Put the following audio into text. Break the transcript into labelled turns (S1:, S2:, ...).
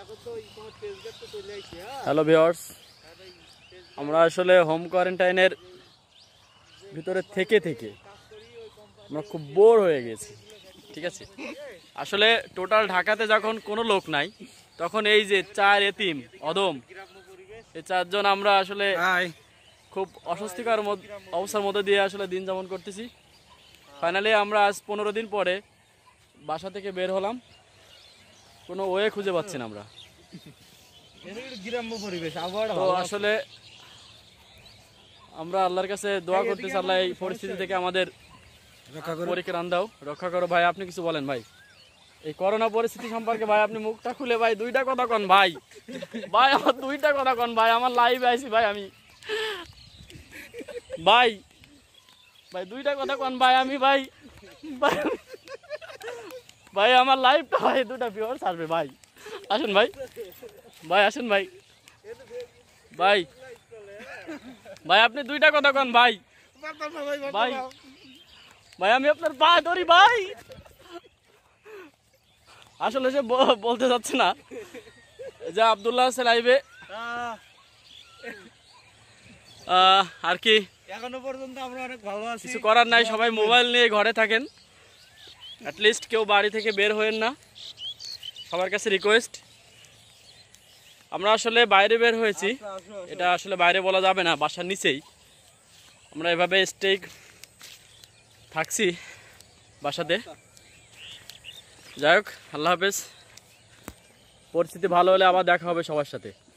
S1: Hello viewers, আমরা আসলে home কোয়ারেন্টাইনের ভিতরে থেকে আমরা খুব বোর হয়ে গেছি। ঠিক আছে, আসলে টোটাল ঢাকাতে যখন কোনো লোক নাই তখন এই যে চার এতিম অদম, এই চারজন আমরা আসলে খুব অস্বস্তিকর অবস্থার মধ্যে দিয়ে আসলে দিন যাপন করতেছি। ফাইনালি আমরা আজ 15 দিন পরে বাসা থেকে বের হলাম, কোনো ওয়ে খুঁজে পাচ্ছি না আমরা। তো আসলে আমরা আল্লাহর কাছে দোয়া করতেছি, আল্লাহ এই পরিস্থিতি থেকে আমাদের পরিত্রাণ দাও, রক্ষা করো। ভাই আপনি কিছু বলেন ভাই, এই করোনা পরিস্থিতি সম্পর্কে ভাই আপনি মুখটা খুলে ভাই দুইটা কথা কন ভাই। ভাই আমার দুইটা কথা কন ভাই, আমার লাইভে আইছি ভাই আমি। ভাই ভাই দুইটা কথা কন ভাই, আমি ভাই ভাই আমার লাইভটা ভাই দুটা ভিউয়ার্স আসবে ভাই, আসেন ভাই, ভাই আসেন ভাই, ভাই ভাই আপনি দুইটা কথা কন ভাই। ভাই ভাই আমি আপনার পা ধরি ভাই, আসলে সে বলতে যাচ্ছে না যে আব্দুল্লাহ আছে লাইভে আর কি।
S2: এখনো পর্যন্ত আমরা অনেক ভালো আছি,
S1: কিছু করার নাই, সবাই মোবাইল নিয়ে ঘরে থাকেন, অ্যাটলিস্ট কেউ বাড়ি থেকে বের হয়েন না, সবার কাছে রিকোয়েস্ট। আমরা আসলে বাইরে বের হয়েছি, এটা আসলে বাইরে বলা যাবে না, বাসার নিচেই আমরা এভাবে স্টে থাকছি বাসাতে। যাই হোক, আল্লাহ হাফেজ। পরিস্থিতি ভালো হলে আবার দেখা হবে সবার সাথে।